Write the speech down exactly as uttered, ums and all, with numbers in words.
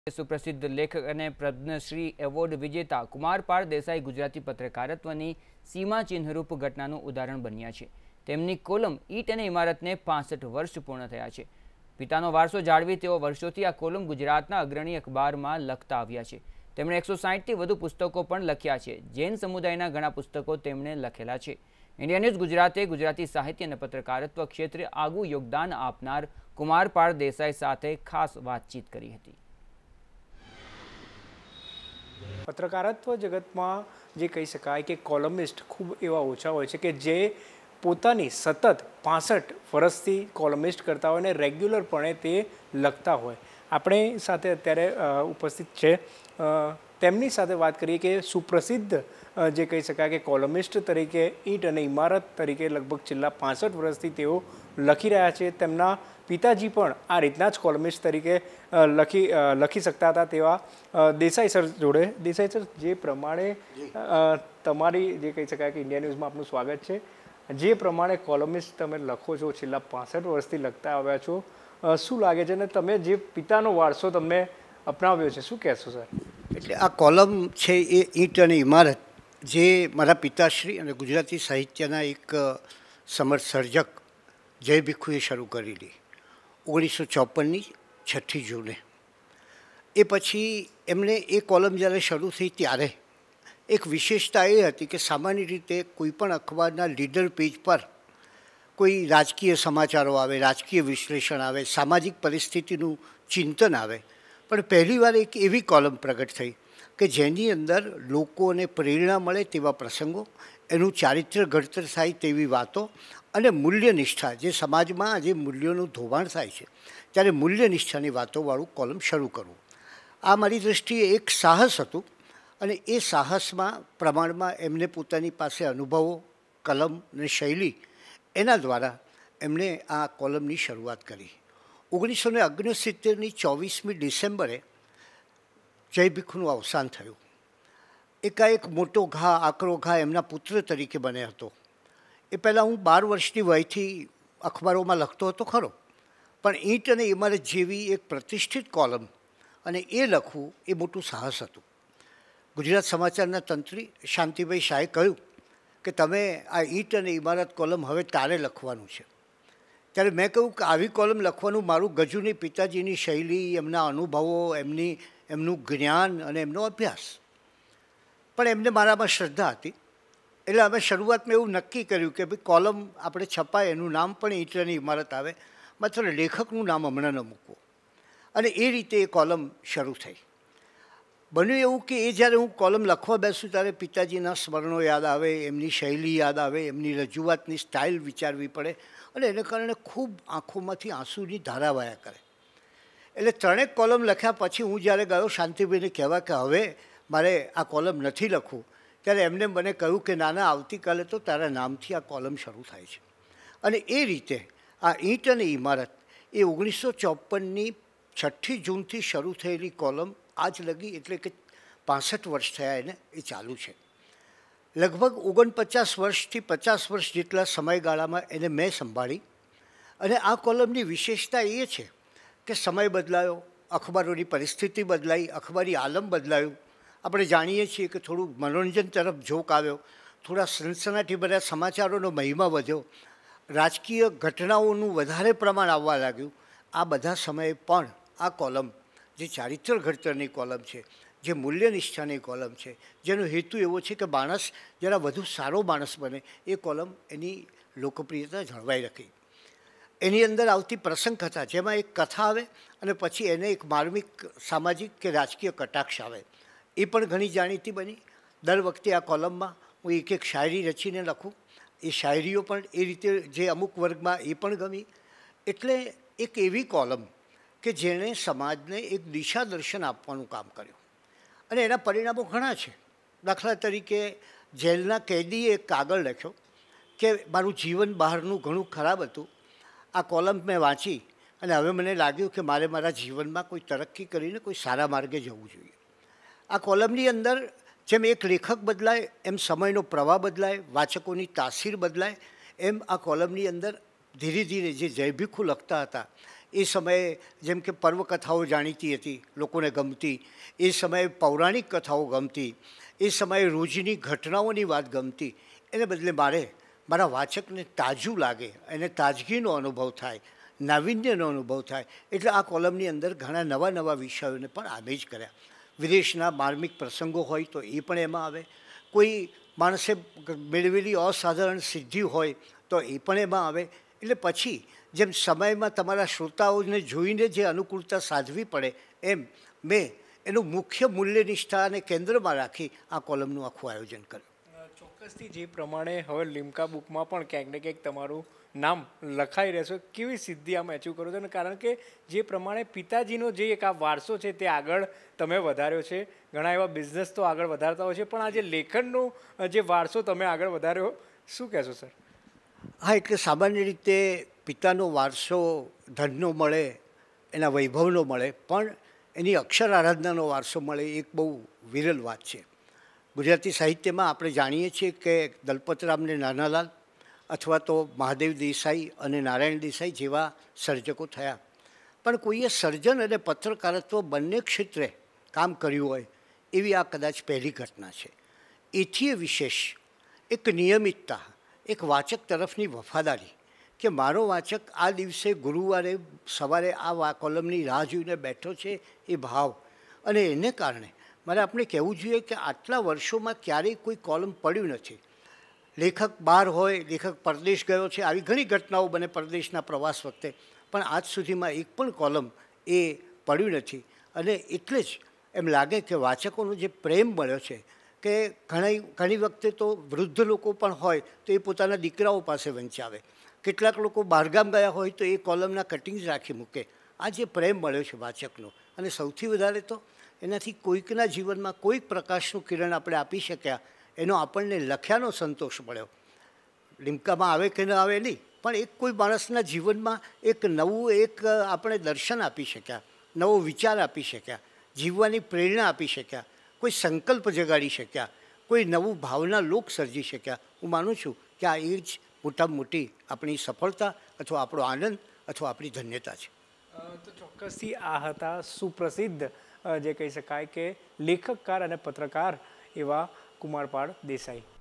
સુપ્રસિદ્ધ લેખક અને પદ્મશ્રી એવોર્ડ વિજેતા કુમારપાળ દેસાઈ ગુજરાતી પત્રકારત્વની સીમાચિહ્નરૂપ ઘટનાનું ઉદાહરણ બન્યા છે। તેમની કોલમ ઈટ અને ઇમારતને પાસઠ વર્ષ પૂર્ણ થયા છે। પિતાનો વારસો જાળવી તેઓ વર્ષોથી આ કોલમ ગુજરાતના અગ્રણી અખબારમાં લખતા આવ્યા છે। તેમણે એકસો સાઠથી વધુ પુસ્તકો પણ લખ્યા છે। જૈન સમુદાયના ઘણા પુસ્તકો તેમણે લખેલા છે। ઇન્ડિયા ન્યૂઝ ગુજરાતે ગુજરાતી સાહિત્ય અને પત્રકારત્વ ક્ષેત્રે આગવું યોગદાન આપનાર કુમારપાળ દેસાઈ સાથે ખાસ વાતચીત કરી હતી। પત્રકારત્વ જગતમાં જે કહી શકાય કે કોલમિસ્ટ ખૂબ એવા ઓછા હોય છે કે જે પોતાની સતત પાસઠ વર્ષથી કોલમિસ્ટ કરતા હોય અને રેગ્યુલરપણે તે લખતા હોય। આપણે સાથે અત્યારે ઉપસ્થિત છે તેમની સાથે વાત કરીએ કે સુપ્રસિદ્ધ જે કહી શકાય કે કોલમિસ્ટ તરીકે ઈંટ અને ઇમારત તરીકે લગભગ છેલ્લા પાસઠ વર્ષથી તેઓ લખી રહ્યા છે। તેમના પિતાજી પણ આ રીતના જ કોલમિસ્ટ તરીકે લખી લખી શકતા હતા તેવા દેસાઈ સર જોડે। દેસાઈ સર, જે પ્રમાણે તમારી જે કહી શકાય કે ઇન્ડિયા ન્યૂઝમાં આપનું સ્વાગત છે। જે પ્રમાણે કોલમિસ્ટ તમે લખો છો, છેલ્લા પાસઠ વર્ષથી લખતા આવ્યા છો, શું લાગે છે અને તમે જે પિતાનો વારસો તમને અપનાવ્યો છે, શું કહેશો સર? એટલે આ કોલમ છે એ ઈંટ અને ઇમારત જે મારા પિતાશ્રી અને ગુજરાતી સાહિત્યના એક સમર્થ સર્જક જય ભીખુએ શરૂ કરેલી ઓગણીસો ચોપનની છઠ્ઠી જૂને। એ પછી એમણે એ કોલમ જ્યારે શરૂ થઈ ત્યારે એક વિશેષતા એ હતી કે સામાન્ય રીતે કોઈપણ અખબારના લીડર પેજ પર કોઈ રાજકીય સમાચારો આવે, રાજકીય વિશ્લેષણ આવે, સામાજિક પરિસ્થિતિનું ચિંતન આવે, પણ પહેલીવાર એક એવી કોલમ પ્રગટ થઈ કે જેની અંદર લોકોને પ્રેરણા મળે તેવા પ્રસંગો, એનું ચારિત્ર્ય ઘડતર થાય તેવી વાતો અને મૂલ્યનિષ્ઠા, જે સમાજમાં આજે મૂલ્યોનું ધોવાણ થાય છે ત્યારે મૂલ્યનિષ્ઠાની વાતોવાળું કોલમ શરૂ કરવું, આ મારી દૃષ્ટિએ એક સાહસ હતું। અને એ સાહસમાં પ્રમાણમાં એમને પોતાની પાસે અનુભવો, કલમ અને શૈલી, એના દ્વારા એમણે આ કોલમની શરૂઆત કરી। ઓગણીસો ને ઓગણસિત્તેરની ચોવીસમી ડિસેમ્બરે જય ભીખુનું અવસાન થયું। એકાએક મોટો ઘા, આકરો ઘા એમના પુત્ર તરીકે બને હતો। એ પહેલાં હું બાર વર્ષની વયથી અખબારોમાં લખતો હતો ખરો, પણ ઈંટ અને ઇમારત જેવી એક પ્રતિષ્ઠિત કોલમ અને એ લખવું એ મોટું સાહસ હતું। ગુજરાત સમાચારના તંત્રી શાંતિભાઈ શાહે કહ્યું કે તમે આ ઈંટ અને ઇમારત કોલમ હવે તારે લખવાનું છે। ત્યારે મેં કહ્યું કે આવી કોલમ લખવાનું મારું ગજુ નહીં, પિતાજીની શૈલી, એમના અનુભવો, એમની એમનું જ્ઞાન અને એમનો અભ્યાસ, પણ એમને મારામાં શ્રદ્ધા હતી। એટલે અમે શરૂઆતમાં એવું નક્કી કર્યું કે ભાઈ કોલમ આપણે છપાય, એનું નામ પણ ઈંટ અને ઇમારત આવે, માત્ર લેખકનું નામ હમણાં ન મૂકવું। અને એ રીતે એ કોલમ શરૂ થઈ। બન્યું એવું કે એ જ્યારે હું કોલમ લખવા બેસું ત્યારે પિતાજીના સ્મરણો યાદ આવે, એમની શૈલી યાદ આવે, એમની રજૂઆતની સ્ટાઇલ વિચારવી પડે અને એને કારણે ખૂબ આંખોમાંથી આંસુની ધારા વહ્યા કરે। એટલે ત્રણેક કોલમ લખ્યા પછી હું જ્યારે ગયો શાંતિભાઈને કહેવા કે હવે મારે આ કોલમ નથી લખવું, ત્યારે એમને મને કહ્યું કે નાના, આવતીકાલે તો તારા નામથી આ કોલમ શરૂ થાય છે। અને એ રીતે આ ઈંટ અને ઇમારત એ ઓગણીસો ચોપનની છઠ્ઠી જૂનથી શરૂ થયેલી કોલમ આજ લગી, એટલે કે પાસઠ વર્ષ થયા એને એ ચાલુ છે। લગભગ ઓગણપચાસ વર્ષથી પચાસ વર્ષ જેટલા સમયગાળામાં એને મેં સંભાળી। અને આ કોલમની વિશેષતા એ છે કે સમય બદલાયો, અખબારોની પરિસ્થિતિ બદલાઈ, અખબારી આલમ બદલાયું। આપણે જાણીએ છીએ કે થોડું મનોરંજન તરફ ઝોક આવ્યો, થોડા સનસનાટીભર્યા સમાચારોનો મહિમા વધ્યો, રાજકીય ઘટનાઓનું વધારે પ્રમાણ આવવા લાગ્યું। આ બધા સમયે પણ આ કોલમ જે ચારિત્ર ઘડતરની કોલમ છે, જે મૂલ્યનિષ્ઠાની કોલમ છે, જેનો હેતુ એવો છે કે માણસ જરા વધુ સારો માણસ બને, એ કોલમ એની લોકપ્રિયતા જળવાઈ રાખી। એની અંદર આવતી પ્રસંગ કથા, જેમાં એક કથા આવે અને પછી એને એક માર્મિક સામાજિક કે રાજકીય કટાક્ષ આવે, એ પણ ઘણી જાણીતી બની। દર વખતે આ કોલમમાં હું એક એક શાયરી રચીને લખું, એ શાયરીઓ પણ એ રીતે જે અમુક વર્ગમાં એ પણ ગમી। એટલે એક એવી કોલમ કે જેણે સમાજને એક દિશા દર્શન આપવાનું કામ કર્યું અને એના પરિણામો ઘણા છે। દાખલા તરીકે જેલના કેદીએ એક કાગળ લખ્યો કે મારું જીવન બહારનું ઘણું ખરાબ હતું, આ કોલમ મેં વાંચી અને હવે મને લાગ્યું કે મારે મારા જીવનમાં કોઈ તરક્કી કરીને કોઈ સારા માર્ગે જવું જોઈએ। આ કોલમની અંદર જેમ એક લેખક બદલાય એમ સમયનો પ્રવાહ બદલાય, વાચકોની તાસીર બદલાય, એમ આ કોલમની અંદર ધીરે ધીરે જે જય ભીખુ લખતા હતા એ સમયે જેમ કે પર્વકથાઓ જાણીતી હતી, લોકોને ગમતી. એ સમયે પૌરાણિક કથાઓ ગમતી. એ સમયે રોજની ઘટનાઓની વાત ગમતી. એને બદલે મારે મારા વાચકને તાજું લાગે, એને તાજગીનો અનુભવ થાય, નાવીન્યનો અનુભવ થાય. એટલે આ કોલમની અંદર ઘણા નવા નવા વિષયોને પણ આમેજ કર્યા. વિદેશના માર્મિક પ્રસંગો હોય તો એ પણ એમાં આવે. કોઈ માણસે મેળવેલી અસાધારણ સિદ્ધિ હોય તો એ પણ એમાં આવે. એટલે પછી જેમ સમયમાં તમારા શ્રોતાઓને જોઈને જે અનુકૂળતા સાધવી પડે એમ મેં એનું મુખ્ય મૂલ્યનિષ્ઠા અને કેન્દ્રમાં રાખી આ કોલમનું આખું આયોજન કર્યું. ચોક્કસથી જે પ્રમાણે હવે લિમ્કા બુકમાં પણ ક્યાંક ને ક્યાંક તમારું નામ લખાઈ રહેશે. કેવી સિદ્ધિ આમ એચીવ કરો છો? અને કારણ કે જે પ્રમાણે પિતાજીનો જે એક આ વારસો છે તે આગળ તમે વધાર્યો છે. ઘણા એવા બિઝનેસ તો આગળ વધારતા હોય છે, પણ આ જે લેખનનો જે વારસો તમે આગળ વધાર્યો, શું કહેશો સર? હા, એટલે સામાન્ય રીતે પિતાનો વારસો ધનનો મળે, એના વૈભવનો મળે, પણ એની અક્ષર આરાધનાનો વારસો મળે એક બહુ વિરલ વાત છે. ગુજરાતી સાહિત્યમાં આપણે જાણીએ છીએ કે દલપતરામને નાનાલાલ અથવા તો મહાદેવ દેસાઈ અને નારાયણ દેસાઈ જેવા સર્જકો થયા, પણ કોઈએ સર્જન અને પત્રકારત્વ બંને ક્ષેત્રે કામ કર્યું હોય એવી આ કદાચ પહેલી ઘટના છે. એથી વિશેષ એક નિયમિતતા, એક વાચક તરફની વફાદારી કે મારો વાચક આ દિવસે ગુરુવારે સવારે આ કોલમની રાહ જોઈને બેઠો છે, એ ભાવ. અને એને કારણે મારે આપણે કહેવું જોઈએ કે આટલા વર્ષોમાં ક્યારેય કોઈ કોલમ પડ્યું નથી. લેખક બહાર હોય, લેખક પરદેશ ગયો છે, આવી ઘણી ઘટનાઓ બને પરદેશના પ્રવાસ વખતે, પણ આજ સુધીમાં એક પણ કોલમ એ પડ્યું નથી. અને એટલે જ એમ લાગે કે વાચકોનો જે પ્રેમ મળ્યો છે કે ઘણી ઘણી વખતે તો વૃદ્ધ લોકો પણ હોય તો એ પોતાના દીકરાઓ પાસે વંચાવે. કેટલાક લોકો બહારગામ ગયા હોય તો એ કોલમના કટિંગ્સ રાખી મૂકે. આ જે પ્રેમ મળ્યો છે વાચકનો, અને સૌથી વધારે તો એનાથી કોઈકના જીવનમાં કોઈક પ્રકાશનું કિરણ આપણે આપી શક્યા, એનો આપણને લખ્યાનો સંતોષ મળ્યો. લિમ્કામાં આવે કે ન આવે નહીં, પણ એક કોઈ માણસના જીવનમાં એક નવું એક આપણે દર્શન આપી શક્યા, નવો વિચાર આપી શક્યા, જીવવાની પ્રેરણા આપી શક્યા, કોઈ સંકલ્પ જગાડી શક્યા, કોઈ નવું ભાવના લોક સર્જી શક્યા. હું માનું છું કે આ એ જ મોટામાં મોટી આપણી સફળતા અથવા આપણો આનંદ અથવા આપણી ધન્યતા છે. તો ચોક્કસથી આ હતા સુપ્રસિદ્ધ જે કહી શકાય કે લેખકકાર અને પત્રકાર એવા કુમારપાળ દેસાઈ.